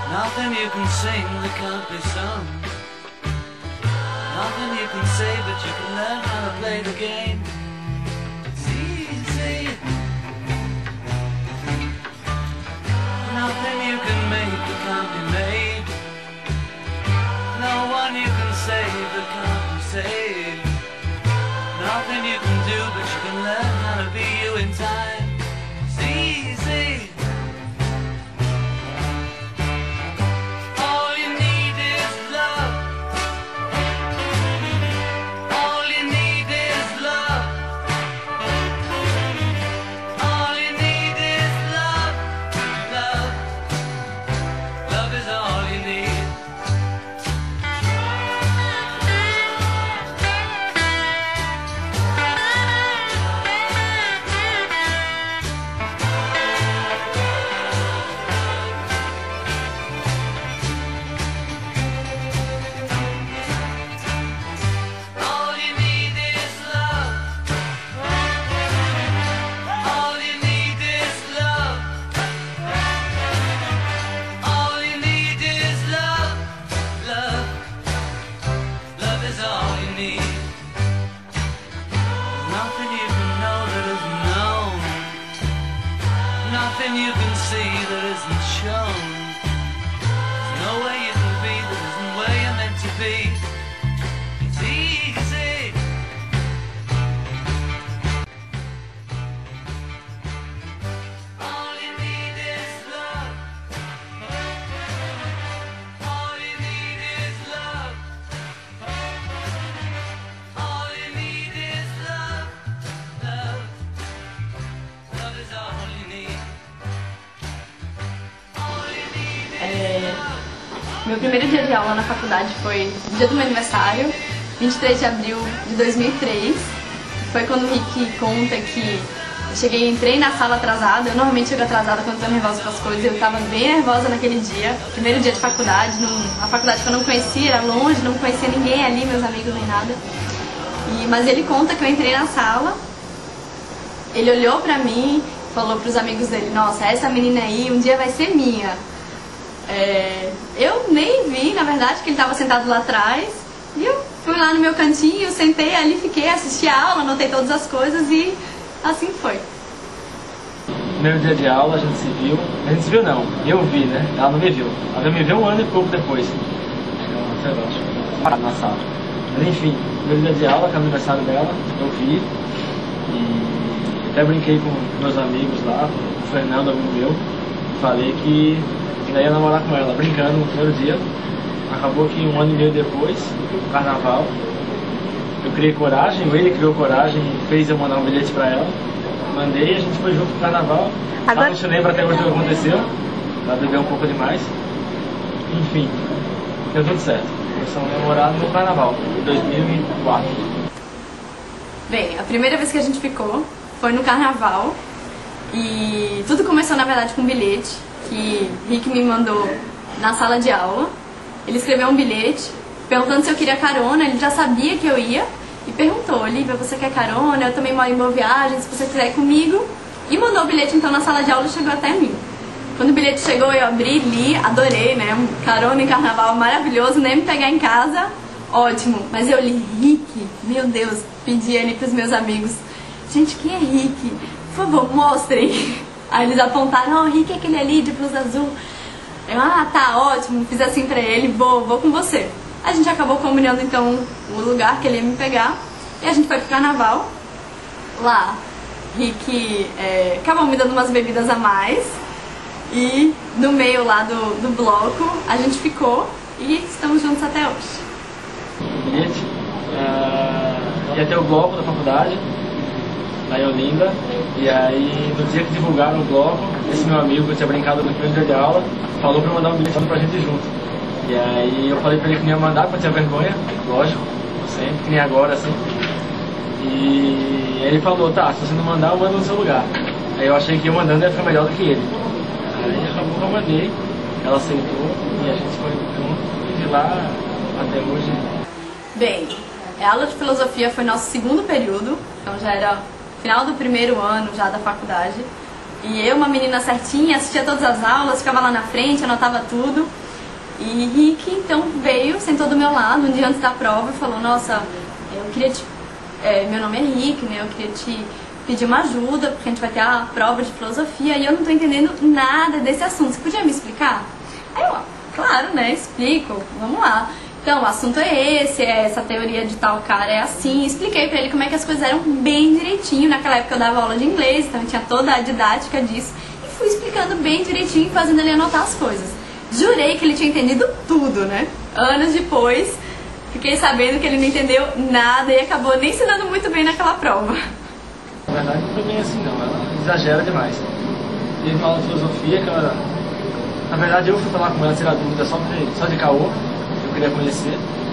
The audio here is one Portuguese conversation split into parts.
Nothing you can sing that can't be sung. Nothing you can say, but you can learn how to play the game. It's easy. Nothing you can make that can't be made. No one you can save that can't be saved. Nothing you can do, but you can learn how to be you in time. It's easy. Nothing you can see that isn't shown. There's no way you can be that isn't where you're meant to be. It's easy. All you need is love. All you need is love. All you need is love. Love. Love is all you need. Meu primeiro dia de aula na faculdade foi no dia do meu aniversário, 23 de abril de 2003. Foi quando o Rick conta que entrei na sala atrasada. Eu normalmente chego atrasada quando estou nervosa com as coisas. Eu estava bem nervosa naquele dia, primeiro dia de faculdade, a faculdade que eu não conhecia, era longe, não conhecia ninguém ali, meus amigos nem nada. Mas ele conta que eu entrei na sala, ele olhou pra mim, falou pros amigos dele: nossa, essa menina aí um dia vai ser minha. Eu nem vi, na verdade, que ele estava sentado lá atrás. E eu fui lá no meu cantinho, sentei ali, fiquei, assisti a aula, anotei todas as coisas e assim foi. Primeiro dia de aula, a gente se viu. A gente se viu não, eu vi, né? Ela não me viu. Ela veio me ver um ano e pouco depois. Sei lá, acho que na sala. Mas enfim, primeiro dia de aula, que é o aniversário dela, eu vi. E até brinquei com meus amigos lá, o Fernando, amigo meu. Falei que ainda ia namorar com ela, brincando no primeiro dia. Acabou que um ano e meio depois, no carnaval, eu criei coragem, ele criou coragem e fez eu mandar um bilhete pra ela. Mandei, a gente foi junto pro carnaval. Agora... Ela não se lembra até hoje o que aconteceu. Ela bebeu um pouco demais. Enfim, deu tudo certo. Começamos a namorar no carnaval, em 2004. Bem, a primeira vez que a gente ficou foi no carnaval. E tudo começou, na verdade, com um bilhete que Rick me mandou na sala de aula. Ele escreveu um bilhete perguntando se eu queria carona. Ele já sabia que eu ia e perguntou: Olivia, você quer carona? Eu também moro em Boa Viagem, se você quiser ir comigo. E mandou o bilhete então na sala de aula e chegou até mim. Quando o bilhete chegou, eu abri, li, adorei, né? Um carona em carnaval maravilhoso, nem me pegar em casa, ótimo. Mas eu li Rick, meu Deus, pedi ele pros meus amigos: gente, quem é Rick? Por favor, mostrem. Aí eles apontaram: oh, Rick é aquele ali de blusa azul. Eu: ah, tá, ótimo. Fiz assim pra ele: vou com você. A gente acabou combinando então o lugar que ele ia me pegar. E a gente foi pro carnaval. Lá, Rick acabou me dando umas bebidas a mais. E no meio lá do bloco, a gente ficou e estamos juntos até hoje. Bilhete. Ia ter o bloco da faculdade, lá em Olinda, e aí no dia que divulgaram o bloco, esse meu amigo que eu tinha brincado no primeiro dia de aula falou pra mandar um bilhete pra gente ir junto. E aí eu falei pra ele que não ia mandar, porque eu tinha vergonha, lógico, sempre, que nem agora assim. E ele falou: tá, se você não mandar, eu mando no seu lugar. Aí eu achei que eu mandando ia ficar melhor do que ele. Aí acabou que eu mandei, ela aceitou e a gente foi junto, e de lá até hoje. Bem, a aula de filosofia foi nosso segundo período, então já era final do primeiro ano já da faculdade. E eu, uma menina certinha, assistia todas as aulas, ficava lá na frente, anotava tudo. E Rick então veio, sentou do meu lado um dia antes da prova e falou: nossa, eu queria meu nome é Rick, né? Eu queria te pedir uma ajuda, porque a gente vai ter a prova de filosofia e eu não tô entendendo nada desse assunto. Você podia me explicar? Aí eu, claro, né? Explico, vamos lá. Então, o assunto é esse, essa teoria de tal cara é assim. Expliquei pra ele como é que as coisas eram bem direitinho. Naquela época eu dava aula de inglês, então tinha toda a didática disso. E fui explicando bem direitinho, fazendo ele anotar as coisas. Jurei que ele tinha entendido tudo, né? Anos depois, fiquei sabendo que ele não entendeu nada e acabou nem se dando muito bem naquela prova. Na verdade não foi bem assim não, ela exagera demais. Teve uma aula de filosofia que ela... Na verdade eu fui falar com ela, tirar dúvida só de caô. Queria conhecer,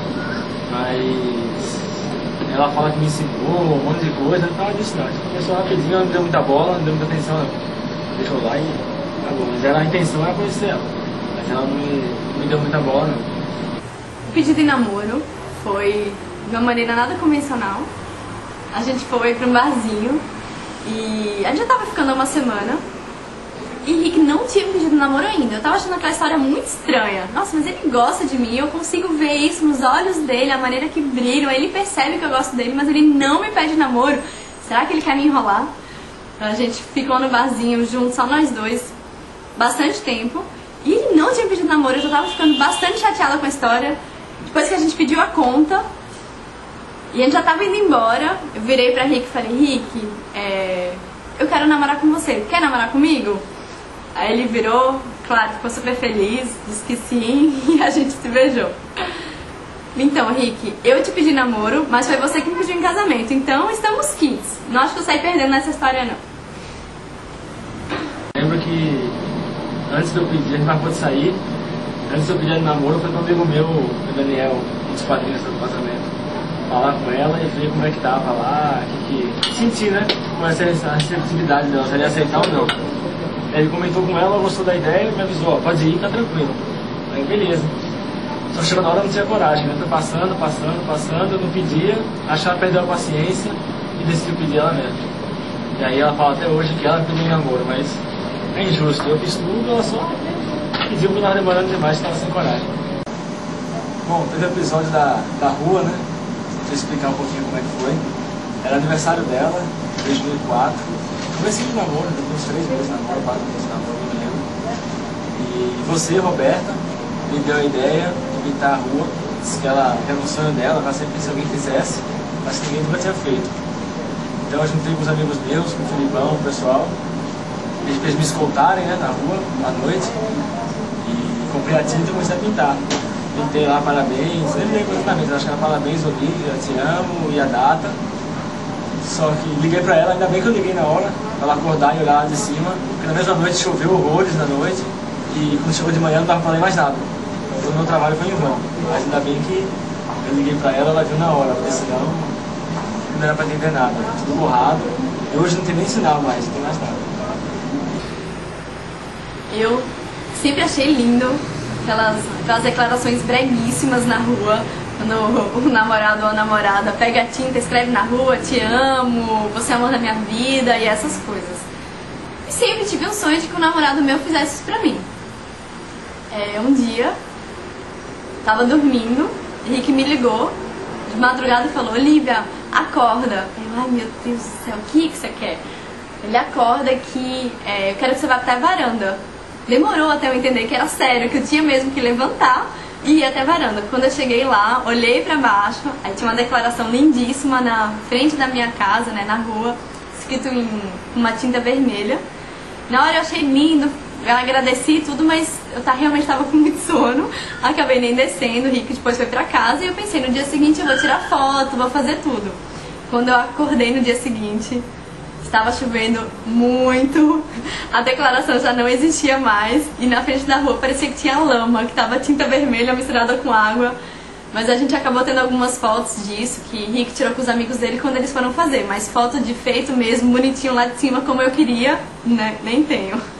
mas ela fala que me ensinou um monte de coisa, não tava disso não. Começou rapidinho, ela não deu muita bola, não deu muita atenção, não. Deixou lá e acabou. Mas a intenção era conhecer ela, mas ela não me deu muita bola, não. O pedido em namoro foi de uma maneira nada convencional. A gente foi para um barzinho e a gente já tava ficando há uma semana. E Rick não tinha pedido namoro ainda. Eu tava achando aquela história muito estranha. Nossa, mas ele gosta de mim, eu consigo ver isso nos olhos dele, a maneira que brilham. Ele percebe que eu gosto dele, mas ele não me pede namoro. Será que ele quer me enrolar? A gente ficou no barzinho juntos, só nós dois, bastante tempo. E ele não tinha pedido namoro, eu já tava ficando bastante chateada com a história. Depois que a gente pediu a conta, e a gente já tava indo embora, eu virei pra Rick e falei: Rick, eu quero namorar com você, quer namorar comigo? Aí ele virou, claro, ficou super feliz, disse que sim e a gente se beijou. Então, Rick, eu te pedi namoro, mas foi você que me pediu em casamento, então estamos quites. Não acho que eu saí perdendo nessa história, não. Lembro que antes de eu pedir, a gente marcou de sair, antes de eu pedir namoro, foi com um amigo meu, o Daniel, um dos padrinhos do casamento, falar com ela e ver como é que tava lá, que senti, né, com essa receptividade dela, se ele ia aceitar ou não. Ele comentou com ela, gostou da ideia e me avisou: ó, pode ir, tá tranquilo. Aí beleza. Só chegou na hora, não tinha coragem, né? Tô passando, eu não pedia, achava que perdeu a paciência e decidiu pedir ela mesmo. E aí ela fala até hoje que ela me pediu em namoro, mas é injusto. Eu fiz tudo, ela só pediu que eu tava demorando demais, estava sem coragem. Bom, teve o episódio da rua, né? Deixa eu explicar um pouquinho como é que foi. Era aniversário dela, 2004. Comecei de namoro, depois uns 3 meses de namoro, 4 meses de namoro, não me lembro. E você, Roberta, me deu a ideia de pintar a rua. Disse que era um sonho dela, ela sempre quis que alguém fizesse, mas que ninguém nunca tinha feito. Então eu juntei com os amigos meus, com o Filipão, o pessoal, eles me escoltarem, né, na rua, à noite, e comprei a tinta e comecei a pintar. Pintei lá parabéns, nem lembro exatamente, acho que era parabéns, Olivia, te amo e a data. Só que liguei pra ela, ainda bem que eu liguei na hora, pra ela acordar e olhar lá de cima, porque na mesma noite choveu horrores na noite, e quando chegou de manhã não dava pra ler mais nada. Então o meu trabalho foi em vão. Mas ainda bem que eu liguei pra ela, ela viu na hora, porque senão não era pra entender nada, tudo borrado. E hoje não tem nem sinal mais, não tem mais nada. Eu sempre achei lindo aquelas declarações breguíssimas na rua, quando o namorado ou a namorada pega a tinta, escreve na rua: te amo, você é o amor da minha vida e essas coisas. E sempre tive um sonho de que um namorado meu fizesse isso pra mim. Um dia, tava dormindo, Rick me ligou de madrugada e falou: Olivia, acorda. Eu, ai meu Deus do céu, o que você quer? Ele: acorda que eu quero que você vá até a varanda. Demorou até eu entender que era sério, que eu tinha mesmo que levantar e ir até a varanda. Quando eu cheguei lá, olhei pra baixo, aí tinha uma declaração lindíssima na frente da minha casa, né, na rua, escrito em uma tinta vermelha. Na hora eu achei lindo, eu agradeci tudo, mas eu realmente estava com muito sono, acabei nem descendo. O Rick depois foi pra casa e eu pensei: no dia seguinte eu vou tirar foto, vou fazer tudo. Quando eu acordei no dia seguinte, estava chovendo muito, a declaração já não existia mais e na frente da rua parecia que tinha lama, que estava tinta vermelha misturada com água. Mas a gente acabou tendo algumas fotos disso que Rick tirou com os amigos dele quando eles foram fazer, mas foto de feito mesmo, bonitinho lá de cima como eu queria, né, nem tenho.